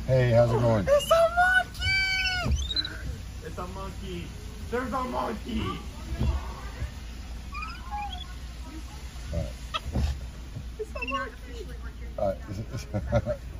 Hey, how's it going? It's a monkey! It's a monkey. There's a monkey. All right. It's a monkey. All right.